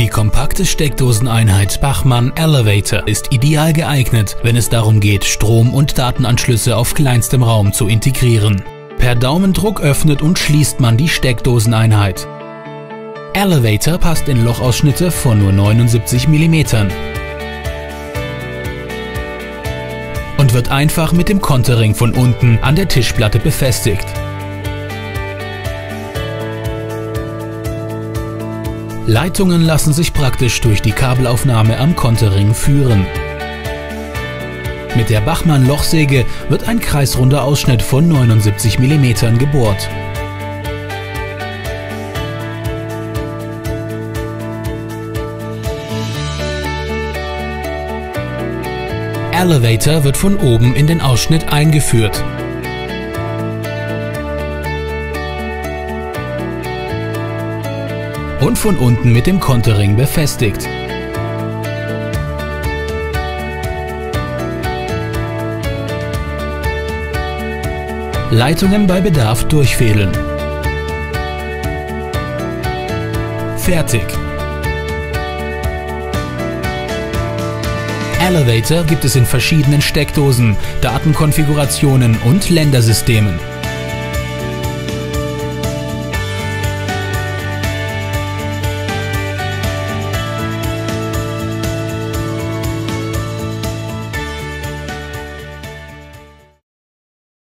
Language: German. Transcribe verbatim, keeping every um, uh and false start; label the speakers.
Speaker 1: Die kompakte Steckdoseneinheit Bachmann Elevator ist ideal geeignet, wenn es darum geht, Strom- und Datenanschlüsse auf kleinstem Raum zu integrieren. Per Daumendruck öffnet und schließt man die Steckdoseneinheit. Elevator passt in Lochausschnitte von nur neunundsiebzig Millimeter und wird einfach mit dem Kontering von unten an der Tischplatte befestigt. Leitungen lassen sich praktisch durch die Kabelaufnahme am Kontering führen. Mit der Bachmann Lochsäge wird ein kreisrunder Ausschnitt von neunundsiebzig Millimeter gebohrt. Elevator wird von oben in den Ausschnitt eingeführt. Und von unten mit dem Kontering befestigt. Leitungen bei Bedarf durchfädeln. Fertig! Elevator gibt es in verschiedenen Steckdosen, Datenkonfigurationen und Ländersystemen.